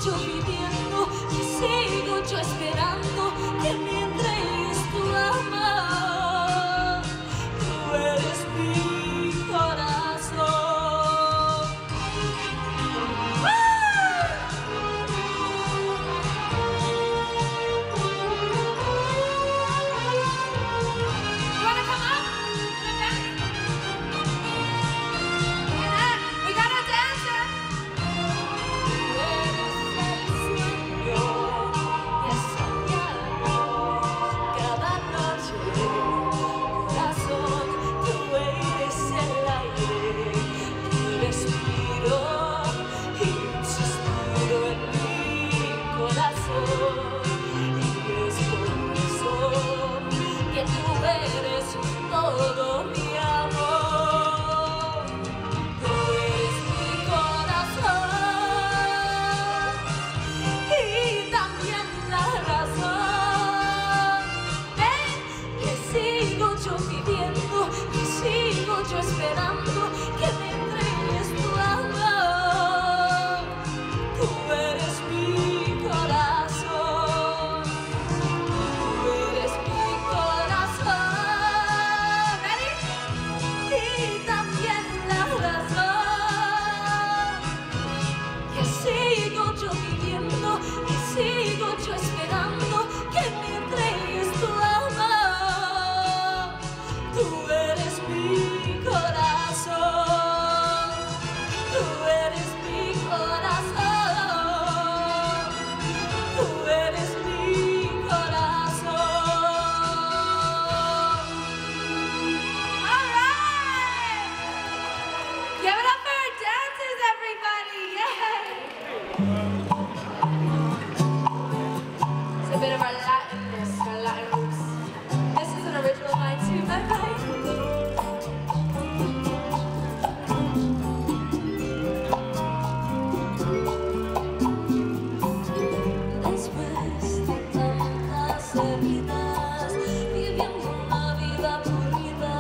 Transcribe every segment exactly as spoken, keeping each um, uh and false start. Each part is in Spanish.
yo viviendo y sigo yo esperando que me entregues tu amor. Tú eres mi corazón. Todo mi amor, tú eres mi corazón y también la razón. Ven, que sigo yo viviendo y sigo yo esperando que me entregues tu amor. Tú eres mi corazón, tú eres mi corazón. Y también la razón, que sigo yo viviendo y sigo yo esperando que me entregues tu amor. Tú eres mi corazón, tú eres mi corazón, tú eres mi corazón. All right! Give it up for our dancers, everybody! Yeah! It's a bit of our Latinness, our Latin roots. This is an original of mine too, bye bye! Después de tantas heridas, viviendo una vida aburrida,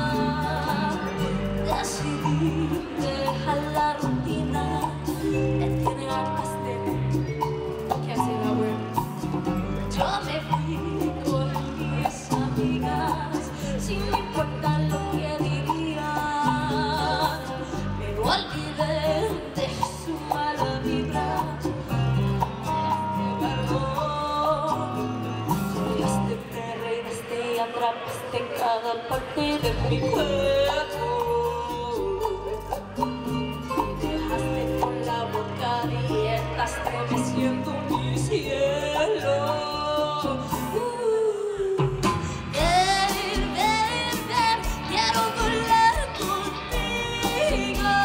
decidí dejar la rutina. Me tiene hartas de... Can't say that word. Yo me fui con mis amigas, sin importar lo que dirían. Me olvidé de su mala vibra. Llegaste, me reinaste y atrapaste en cada parte de mi cuerpo. Dejaste con la boca abierta, estremeciendo mi cielo. Uh. Ven, ven, ven, quiero volar contigo.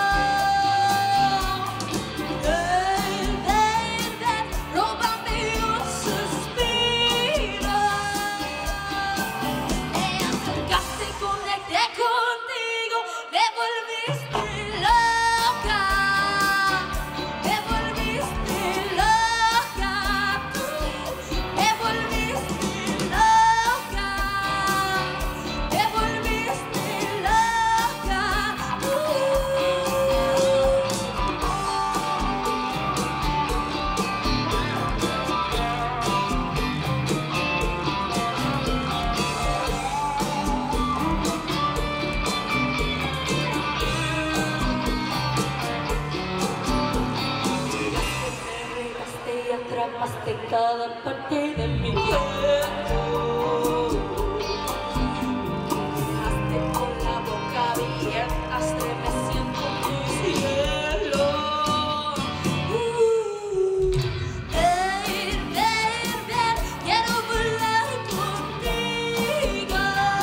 Ven, ven, ven, róbame un suspiro. Te acercaste, conecté contigo, me volviste loca. Me volviste loca, tú me volviste loca, me volviste loca, uh. Me regaste y atrapaste cada parte de mi cuerpo. Dejaste con la boca abierta, estremeciendo mi cielo. Uh. Ven, ven, ven, quiero volar contigo.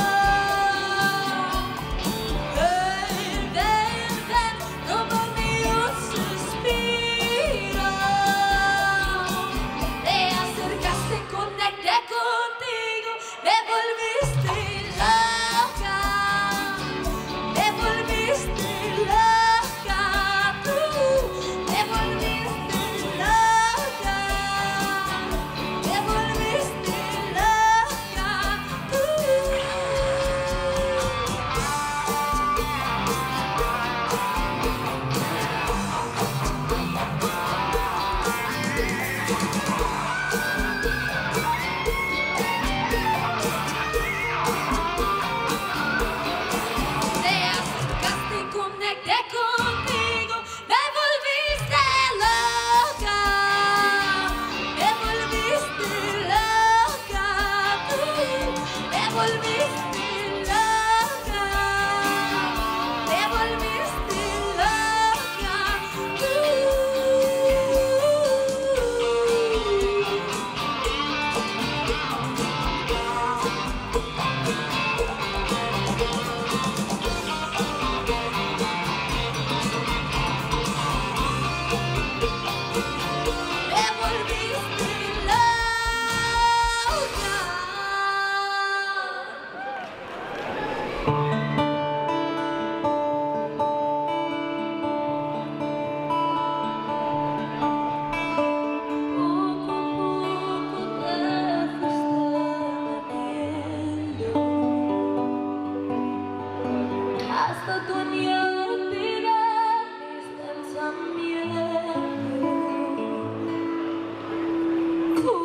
Ven, ven, ven, róbame un suspiro. Te acercaste, conecté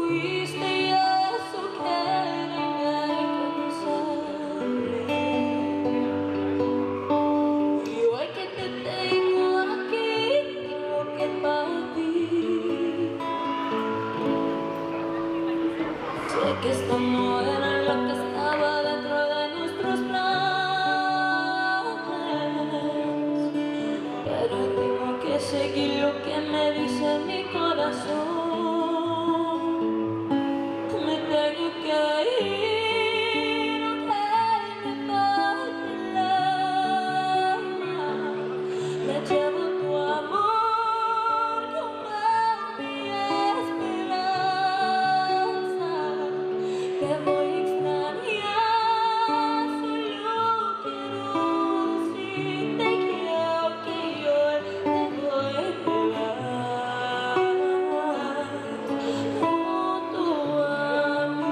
fuiste y eso que era inalcanzable. Y hoy que te tengo aquí, tengo que partir. Sé que esto no era lo que estaba dentro de nuestros planes, pero tengo que seguir lo que me dice mi corazón. Me tengo que ir, aunque me falte el alma. Me llevo tu amor como mi esperanza. Te voy a extrañar, solo quiero decirte que aunque yo te voy a llevar junto a mí.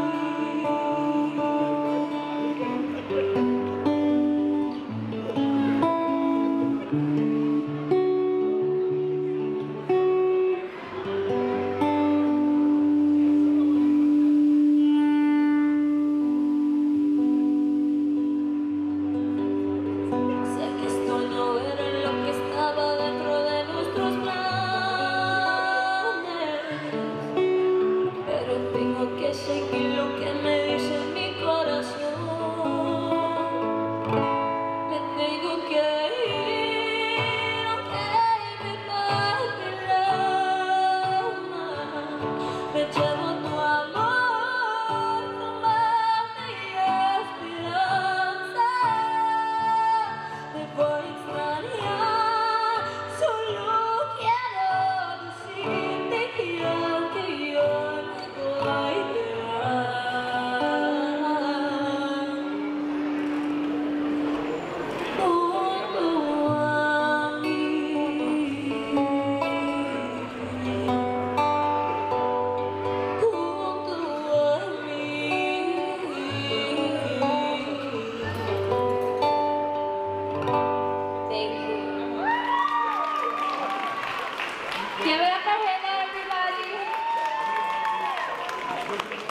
Sé que esto no era lo que estaba dentro de nuestros planes, pero tengo que seguir lo que me dice mi corazón. Me tengo que ir, aunque me falte el alma. Me llevo tu amor como mi esperanza. Te voy a extrañar, solo quiero decirte que aunque yo me voy a llevar junto a mí. Junto a mí. Thank you. Give it up for Hannah, everybody.